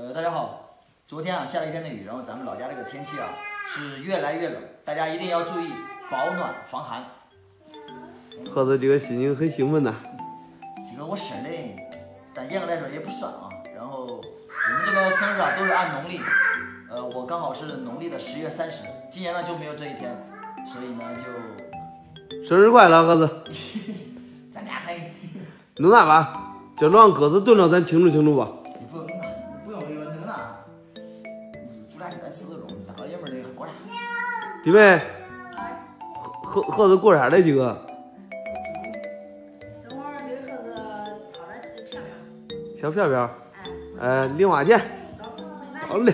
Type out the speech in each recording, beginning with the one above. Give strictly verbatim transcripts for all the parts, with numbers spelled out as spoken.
呃，大家好，昨天啊下了一天的雨，然后咱们老家这个天气啊是越来越冷，大家一定要注意保暖防寒。 盒子这个心情很兴奋呐。 这个我生的，但严格来说也不算啊。然后我们这个生日啊都是按农历，呃，我刚好是农历的十月三十，今年呢就没有这一天，所以呢就生日快乐，盒子！ 咱俩还弄啥吧？叫让鸽子炖了，咱庆祝庆祝吧。 你不用那，不用那个那个那，煮俩鸡蛋吃个肉，大老爷们儿的过啥？ 弟妹，盒盒子过啥嘞？几个？ 等会儿给盒子泡点鸡片片。 小片片。哎，零花钱。好嘞。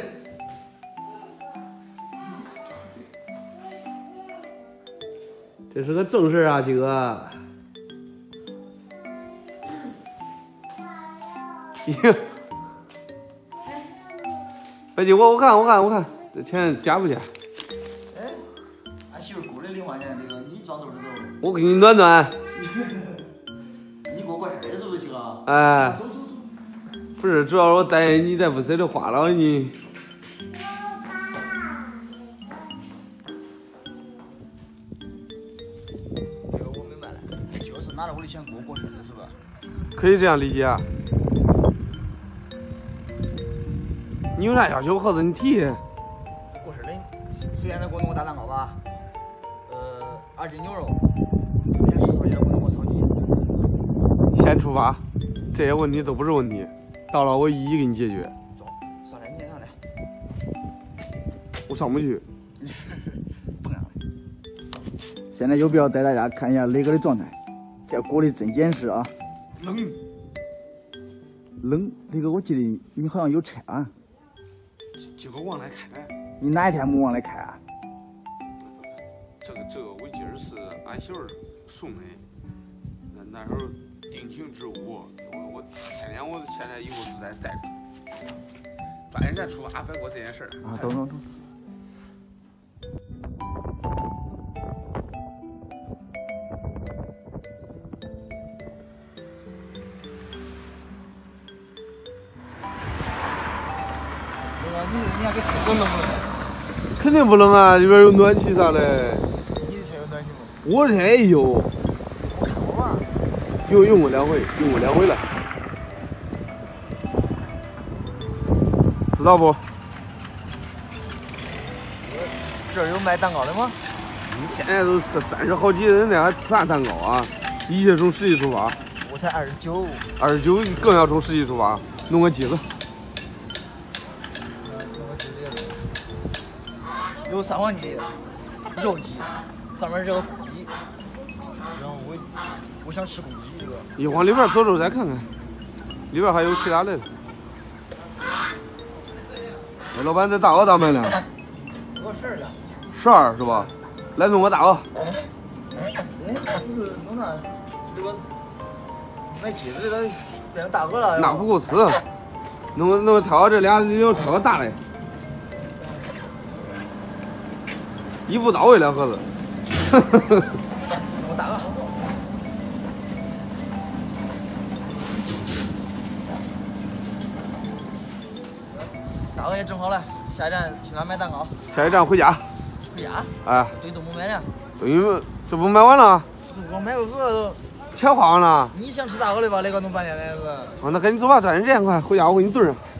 这是个正事啊，几个。哎，姐，我我看我看我看，这钱加不加？ 哎，俺媳妇雇的零花钱，这个你装兜里头。 我给你暖暖。 你给我过生日是不是去了？ 哎， 走走走。 不是，主要我担心你再不舍得花了你。 这个我明白了，你就是拿着我的钱给我过生日是吧？ 可以这样理解啊。你有啥要求，盒子你提。 过生日，首先得给我弄个大蛋糕吧，呃，二斤牛肉，你想吃烧鸡的，给我弄个烧鸡。 先出发，这些问题都不是问题，到了我一一给你解决。 走，上来，你也上来。 我上不去。 不敢了。现在就不要带大家看一下雷哥的状态，这锅里真严实啊。冷。冷，雷哥，我记得你好像有车啊。 这个忘了开。 你哪一天没忘了开啊？ 这个这个我记得是俺媳妇送的，那那时候定情之物，我我天天我现在以后都在带着。抓紧咱出发，别过这件事儿啊，等等等。你你家给车冷不冷？ 肯定不冷啊，里边有暖气啥的。 你的车有暖气吗？ 我的车也有。 我看过吧。 有用过两回，用过两回了。知道不？ 这儿有卖蛋糕的吗？ 你现在都是三十好几人了，还吃啥蛋糕啊？一切从实际出发。 我才二十九。 二十九更要从实际出发，弄个鸡子。 有三黄鸡、肉鸡，上面这个公鸡，然后我我想吃公鸡这个。 一往里边走走再看看，里边还有其他的。哎，老板，这大鹅咋卖呢？ 多十二个。 十二是吧？来弄个大鹅。 哎，哎，不是弄啥？这个买鸡子这个变成大鹅了。 那不够吃，弄个弄个挑这俩，你要挑个大的。一步到位了，盒子。 我大鹅。大鹅也整好了，下一站去哪买蛋糕？ 下一站回家。 回家？ 哎。 对，都没买呢。 对，这不买完了？ 我买个鹅都。 钱花完了。 你想吃大鹅的吧？那个弄半天的是。 哦，那赶紧走吧，抓紧时间，快回家，我给你炖上。